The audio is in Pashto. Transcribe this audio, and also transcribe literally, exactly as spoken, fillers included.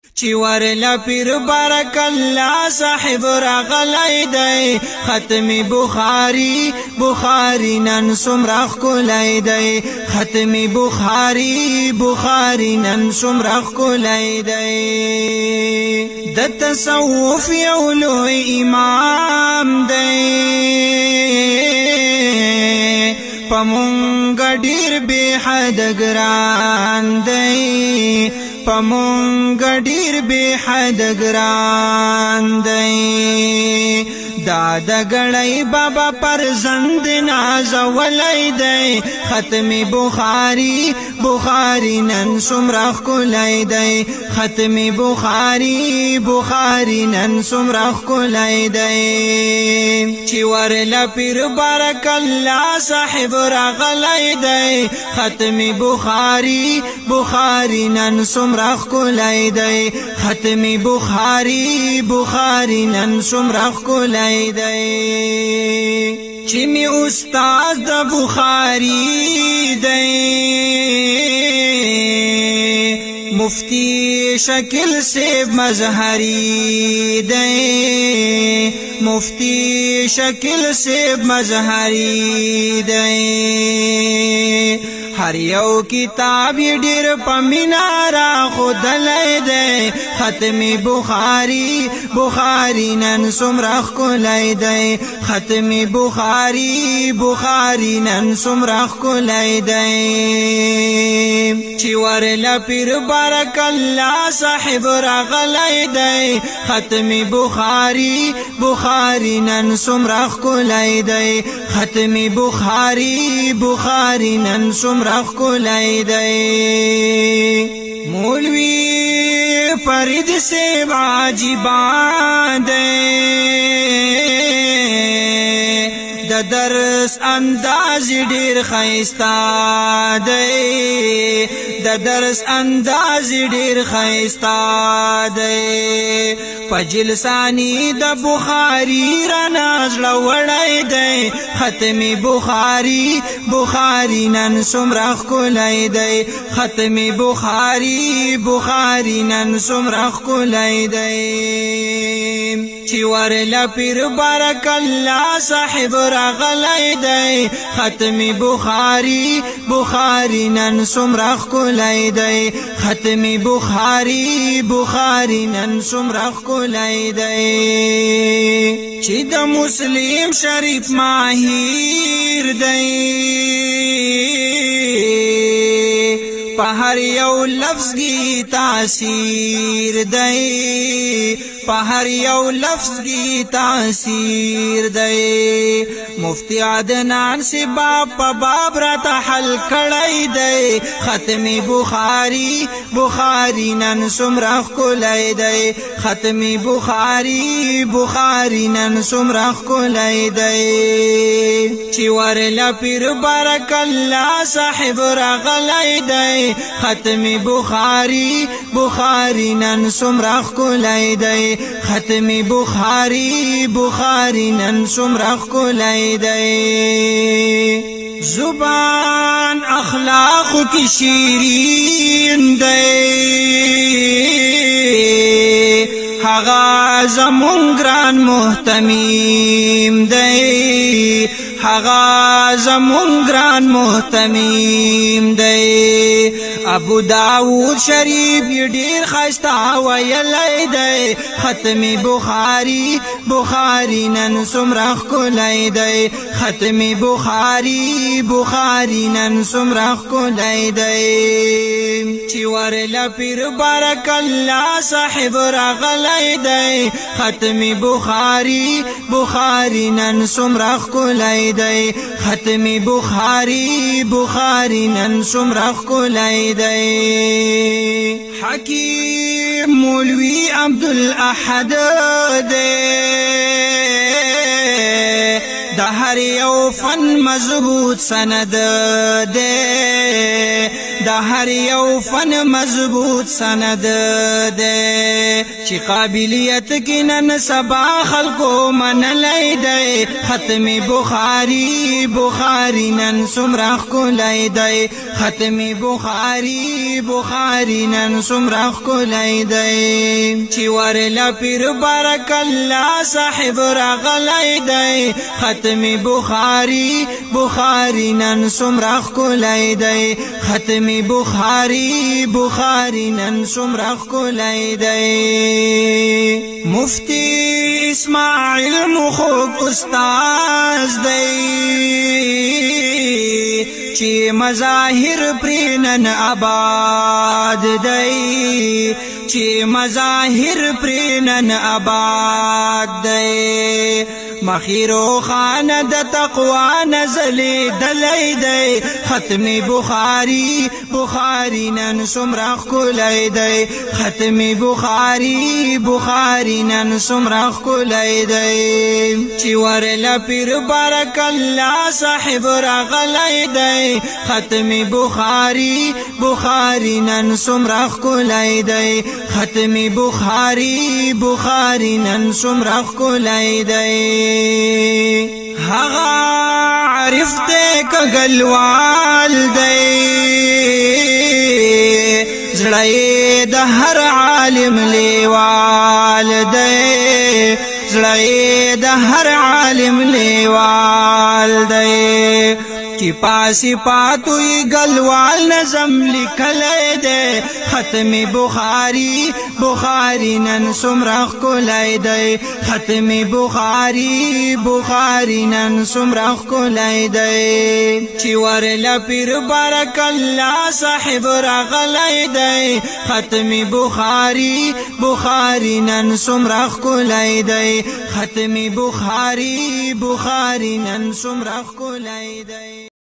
چی ورلا پیر بارک اللہ صاحب راغلی دی ختم بخاری بخاری نن سمرخ کلی دی ختم بخاری بخاری نن سمرخ کلی دی د تصوف یو لوی امام دی پمونګ ډیر به حد ګران دی پمونګ ډیر به حد ګران دی دا د غړی بابا پر زند ناز ولای دی ختم بخاری بخاری نن سمرخ کولای دی ختم بخاری بخاری نن سمرخ کولای دی چی ورلا پیر بارک الله صاحب راغلی دی ختم بخاری بخاری نن سمرخ کولای دی ختم بخاری بخاری نن سمرخ کولای دی چی می استاد د بخاری دی مفتی شکل سے مظہری دی مفتی شکل سے مظہری دی ہر یو کتاب ډیر پمینارا خودلای دی ختم بخاری بخاری نن سمرخ کولای دی ختم بخاری بخاری نن سمرخ کولای دی چی ورلا پیر بارک الله صاحب راغلی دی ختم بخاری بخاری نن سمرخ کولای دی ختم بخاری بخاری نن سمرخ کولای دی مولوی فرید سے واجبان دی د درس انداز ډیر خیستا دی د درس انداز ډیر خیستا دی پجلسانی د بخاری را نازل وړای دی ختم بخاری بخاری نن سمرخ کولای دی ختم بخاری بخاری نن سمرخ کولای دی چی ورلا پیر بارک الله صاحب راغلی دی ختم بخاری بخاری نن سمرخ کولای دی ختم بخاری بخاری نن سمرخ کولای دی چی د مسلم شریف ماهیر دی په هر یو لفظ کی تاثیر دی په هر یو لفظ کی تاثیر دی مفتی عدنان سے باب په باب را حل کړی دی ختم بخاری بخاری نن سمرخ کولای دی ختم بخاری بخاری نن سمرخ کولای دی چی ورلا پیر بارک الله صاحب راغلی دی ختم بخاری بخاری نن سمرخ کولای دی ختم بخاری بخاری نن سمرخ کولای دی زبان اخلاق کی شیرین دی هغه زمون ګران محتمیم دی هغه زمون ګران محتمیم دی ابو داود شریف ډیر خستا ویلی دی ختم بخاری بخاری نن سمرخ کولای دی ختم بخاری بخاری نن سمرخ کولای دی چی ورلا پیر بارک الله صاحب راغلی دی ختم بخاری بخاری نن سمرخ کولای دی ختم بخاری بخاری نن سمرخ کولای دی حکیم مولوی عبدالاحد دی د هر یو فن مضبوط سند دی د هر یو فن مضبوط سند دی چې قابلیت کې نن سبا خلکو منلی دی ختم بخاری بخاری نن څومره ښکلی دی ختم بخاری بخاری نن څومره ښکلی دی چې ورله پیر برک الله صاحب راغلی دی ختم بخاری بخاری نن څومره ښکلی دی ختم بخاری بخاری نن څومره ښکلی دی مفتی اسماعیل مخوک استاز دی چې مظاهر پرې نن آباد دی چې مظاهر پرې نن آباد دی مخیرو خان د تقوا نزلی دلی دی ختم بخاری بخاری نن څومره ښکلی دی ختم بخاری بخاری نن څومره ښکلی دی چې ورله پیر برک الله صاحب راغلی دی ختم بخاری بخاری نن څومره ښکلی دی ختم بخاری بخاری نن څومره ښکلی دی هغه عارف دی که ګلوال دی زړه یې د هر عالم لیوال دی زړه یې د هر عالم لیوال دی چې پاسی پاتوی گلوال نظم لکلی دی ختم بخاری بخاری نن څومره ښکلی دی ختم بخاری بخاری نن څومره ښکلی دی چې ورله پیر برک الله صاحب راغلی دی ختم بخاری بخاری نن څومره ښکلی دی ختم بخاری بخاری نن څومره ښکلی دی